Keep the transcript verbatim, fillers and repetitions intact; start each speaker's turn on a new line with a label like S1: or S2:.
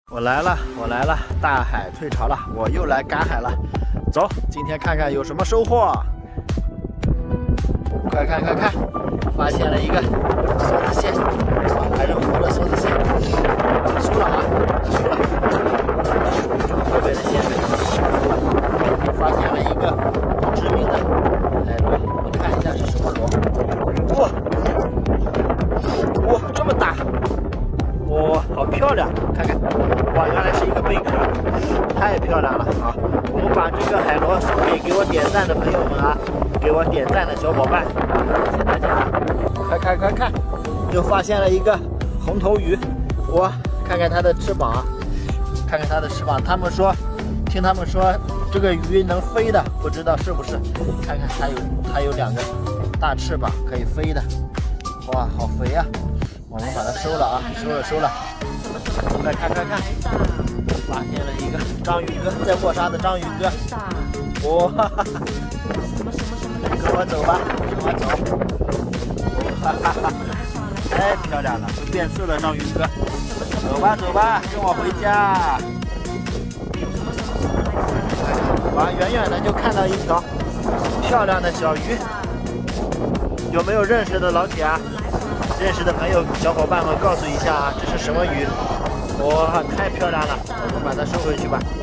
S1: 我来了，我来了！大海退潮了，我又来赶海了。走，今天看看有什么收获。快看快看，发现了一个梭子蟹，还是活的梭子蟹。收了啊，收了。特别的鲜美。发现了一个知名的海螺，我看一下是什么螺。哇，哇，这么大！哇，好漂亮！看看，哇，原来是一个贝壳，太漂亮了啊！我们把这个海螺送给给我点赞的朋友们啊，给我点赞的小伙伴，谢谢大家！快看快看，又发现了一个红头鱼，哇，看看它的翅膀，看看它的翅膀。他们说，听他们说这个鱼能飞的，不知道是不是？看看它有它有两个大翅膀可以飞的，哇，好肥呀！我们把它收了啊，收了收了。来看看看，发现了一个章鱼哥，在卧沙的章鱼哥。哇，跟我走吧，跟我走。哈哈哈，太漂亮了，都变色了，章鱼哥。走吧走吧，跟我回家。哇，远远的就看到一条漂亮的小鱼，有没有认识的老铁啊？认识的朋友、小伙伴们，告诉一下啊，这是什么鱼？哇，太漂亮了！我们把它收回去吧。